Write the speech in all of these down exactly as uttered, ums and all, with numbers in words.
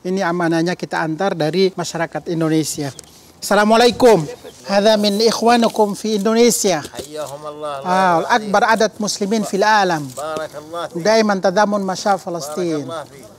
Ini amanahnya kita antar dari masyarakat Indonesia. Assalamualaikum. Hadza min ikhwanukum fi Indonesia. Hayyahumullah. Ah, akbar adat muslimin fil alam. Barakallah. Daiman tadamun masya Palestin.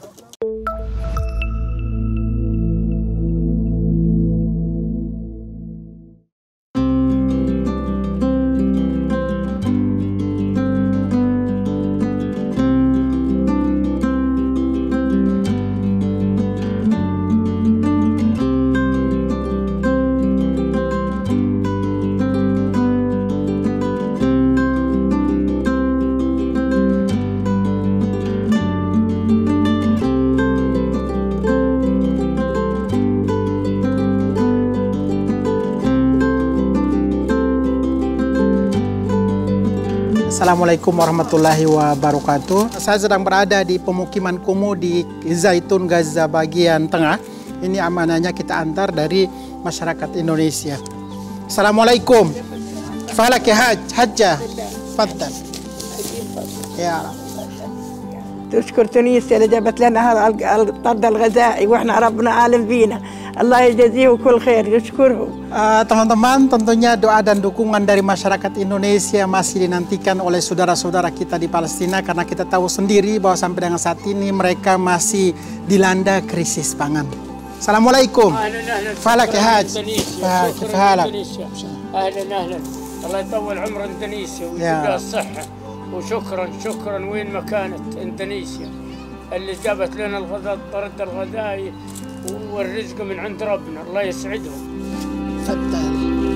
Assalamualaikum warahmatullahi wabarakatuh. Saya sedang berada di pemukiman kumuh di Zaitun, Gaza bagian tengah. Ini amanahnya kita antar dari masyarakat Indonesia. Assalamualaikum. Falak ya haj, hajjah. Faddal. Ya. تشكر تونسيا اللي جابت لنا هذا الطرد الغذائي واحنا ربنا عالم بينا. الله يجزيه كل خير. يشكره. Teman-teman, uh, tentunya doa dan dukungan dari masyarakat Indonesia masih dinantikan oleh saudara-saudara kita di Palestina, karena kita tahu sendiri bahwa sampai dengan saat ini mereka masih dilanda krisis pangan. Assalamualaikum. Falak ya haj. Kif halak? Ahlan ahlan. Allah يطول عمر اندونيسيا ويجزاها الصحة وشكرا شكرا وين ما كانت اندونيسيا اللي جابت لنا الغذاء الطرد الغذائي والرزق من عند ربنا الله يسعدهم. تفضل.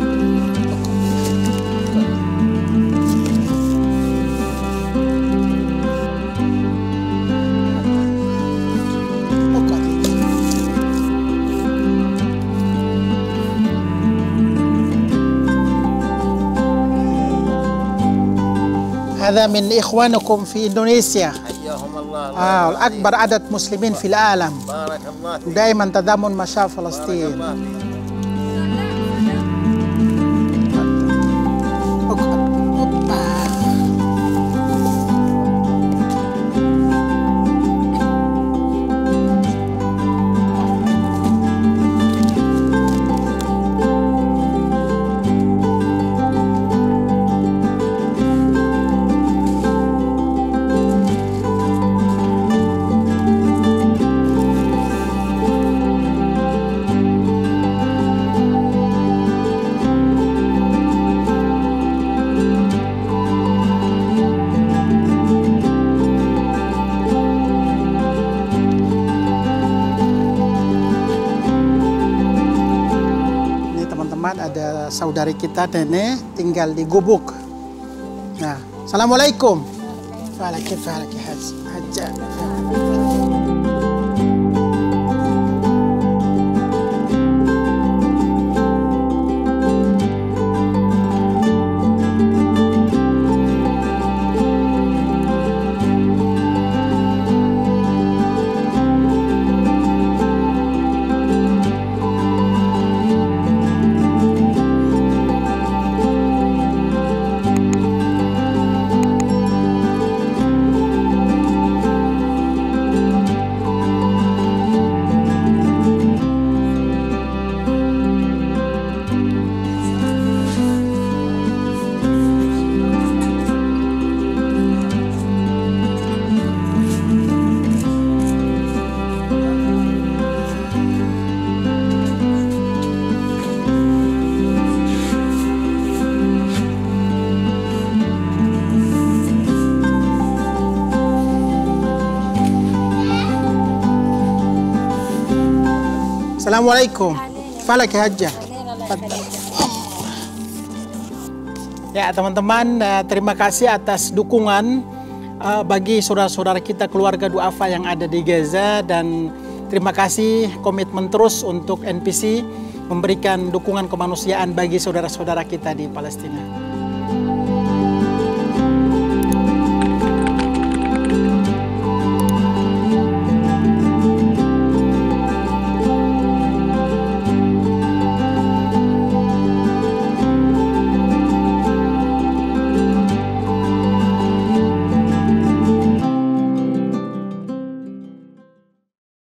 هذا من إخوانكم في إندونيسيا. حياهم الله. آه أكبر عدد مسلمين في العالم. بارك الله فيك. دائما تضامن مشاة فلسطين. Ada saudari kita nenek tinggal di gubuk. Nah, assalamualaikum. Falak kif halak ya haj. Hajja. Assalamualaikum. Falak ya hajjah. Ya teman-teman, terima kasih atas dukungan bagi saudara-saudara kita keluarga duafa yang ada di Gaza, dan terima kasih komitmen terus untuk N P C memberikan dukungan kemanusiaan bagi saudara-saudara kita di Palestina.